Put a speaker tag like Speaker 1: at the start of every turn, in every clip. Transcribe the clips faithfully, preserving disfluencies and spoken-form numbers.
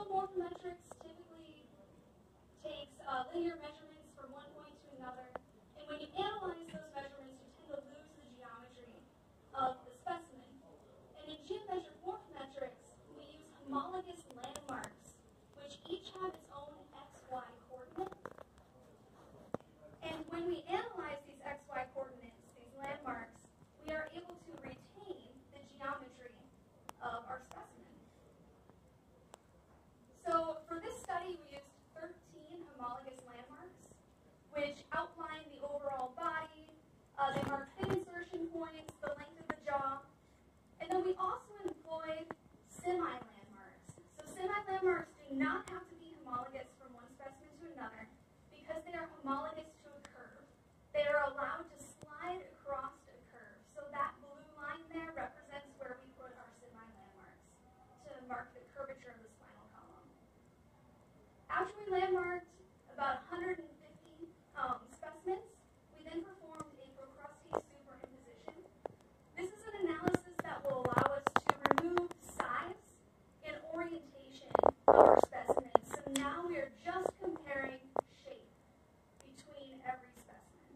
Speaker 1: Functional morphometrics typically takes uh, linear measurements from one point to another, and when you analyze those measurements, you tend to lose the geometry of the specimen. And in geometric morphometrics, we use homologous landmarks, which each have its own x y coordinate. And when we analyze these x y coordinates, these landmarks, we are able to retain the geometry of our specimen. So for this study, we used thirteen homologous landmarks, which outline the overall body. Uh, they mark fit insertion points, the length of the jaw, and then we also employed semi-landmarks. So semi-landmarks do not have to be homologous from one specimen to another because they are homologous to a curve. They are allowed to slide across a curve. So that blue line there represents where we put our semi-landmarks to mark the curvature of the spinal column. After we landmarked about one hundred fifty um, specimens, we then performed a Procrustes superimposition. This is an analysis that will allow us to remove size and orientation of our specimens. So now we are just comparing shape between every specimen.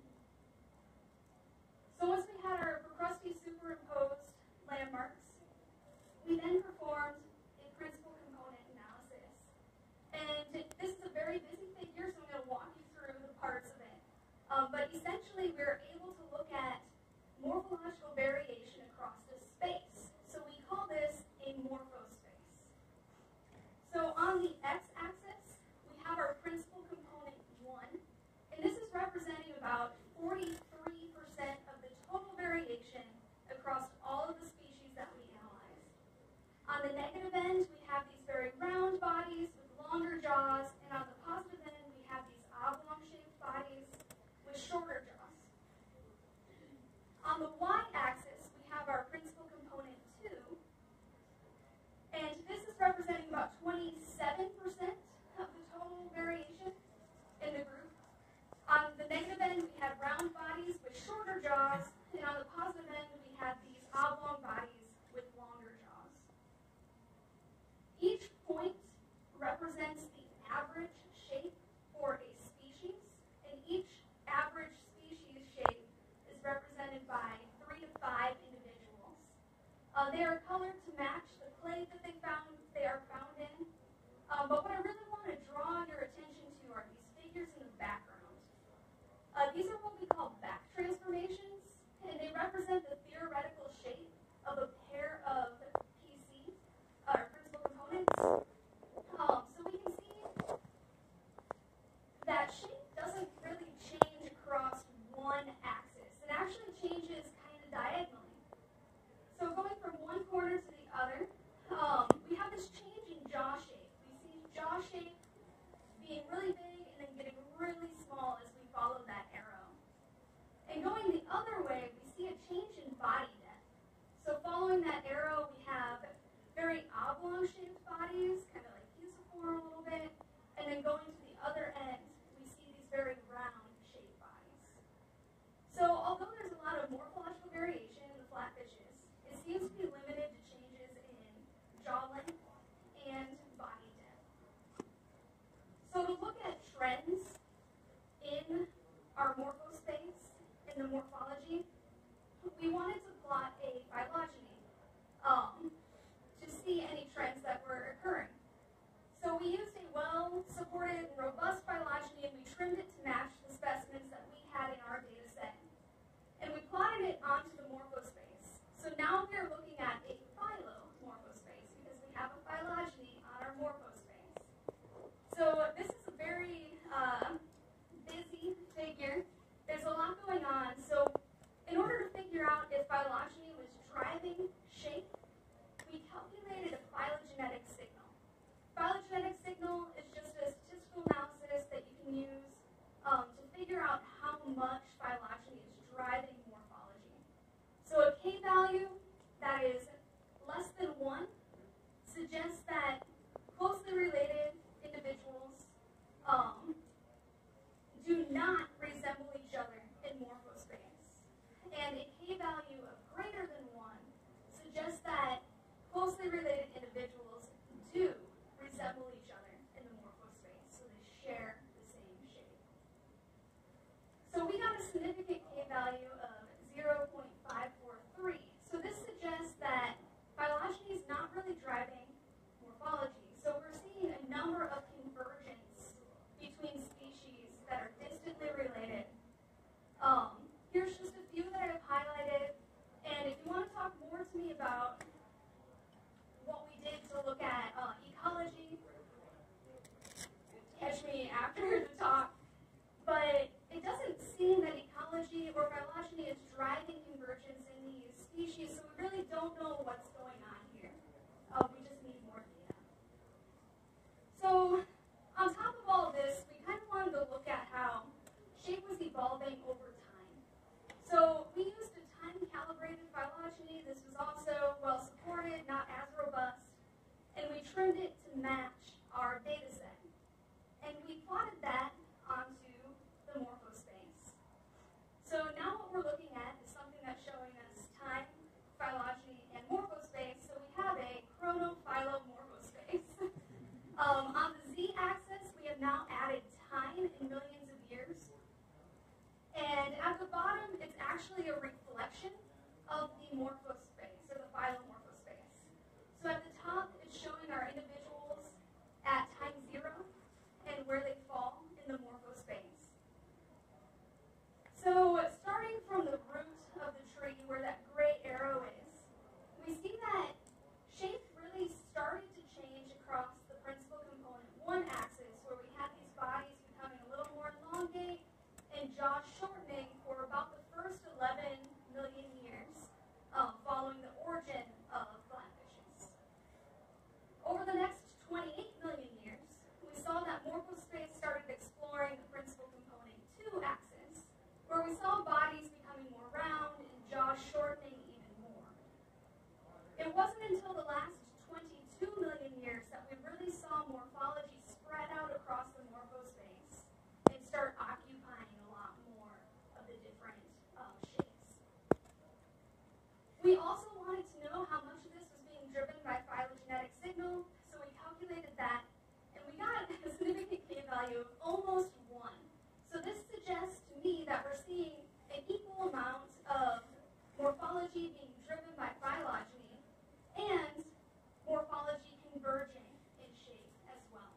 Speaker 1: So once we had our Procrustes superimposed landmarks, we then performed a principal component analysis. And this is a very busy figure, so I'm going to walk you through the parts of it. Um, but essentially, we're able to look at morphological variation across the space. So we call this a morphospace. So on the x-axis, we have our principal component one, and this is representing about forty-three percent of the total variation across all of the species that we analyzed. On the negative end, we have these very round bodies with longer jaws, and on the positive end, we have these oblong-shaped bodies with shorter jaws. On the y-axis, we have our principal component two, and this is representing about twenty-seven percent of the total variation in the group. On the negative end, we have round bodies with shorter jaws, and on the positive end, we have these oblong bodies with longer jaws. Each point represents the average shape for a species, and each average species shape is represented by three to five individuals. Uh, they are colored to match the clay that they found they are found in. Um, but what I really want to draw your attention to are these figures in the background. Uh, these are what we call back transformations, and they represent the theoretical shape of a pair of P Cs, uh, principal components. Um, so we can see that shape doesn't really change across one axis. It actually changes kind of diagonally. So going from one corner to the other, um, we have this change in jaw shape. We see jaw shape being really big and then getting really small as we follow that arrow. And going the other occupying in millions of years. And at the bottom, it's actually a reflection of the morphospace, or the phylomorphospace. So at the top, it's showing our individuals at time zero and where they fall in the morphospace. So starting from the root of the tree, where that gray arrow is, we see that shape really started to change across the principal component one axis, where we had these bodies becoming a little more elongate and jaws shortening for about the first eleven million years um, following the origin of flatfishes. Over the next twenty-eight million years, we saw that morphospace started exploring the principal component two axis, where we saw bodies becoming more round and jaws shortening even more. It wasn't until the last twenty-two million years that we really saw morphology spread out across the morphospace and start occupying a lot more of the different um, shapes. We also wanted to know how much of this was being driven by phylogenetic signal, so we calculated that, and we got a significant k-value of almost one. So this suggests to me that we're seeing an equal amount of morphology being driven by phylogeny and morphology converging in shape as well.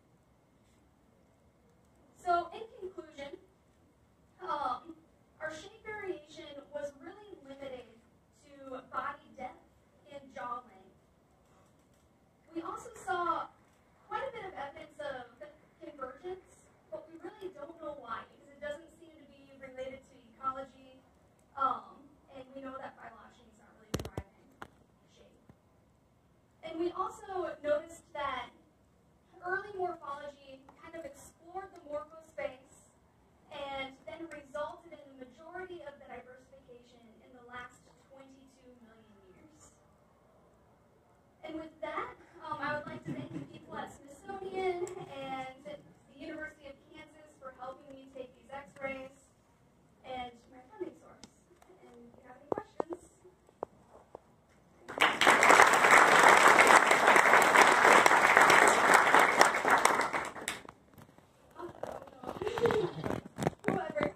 Speaker 1: So in conclusion, um, our shape variation was really limited to body depth and jaw length. We also saw quite a bit of evidence of convergence, but we really don't know why, because it doesn't seem to be related to ecology, um, and we know that phylogeny is not really driving shape. And we also noticed that early morphology kind of explored the morphospace and then resulted in the majority of the diversification in the last twenty-two million years. And with that, um, I would like to thank the people at Smithsonian and the University of Kansas for helping me take these x-rays and my funding source. And if you have any questions. Whoever.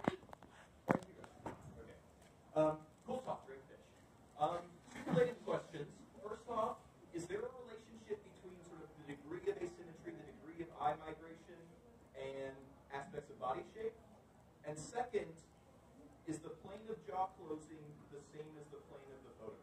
Speaker 2: Um, cool talk, great fish. Um, two related questions. First off, is there a relationship between sort of the degree of asymmetry, the degree of eye migration, and aspects of body shape? And second, is the plane of jaw closing the same as the plane of the photo?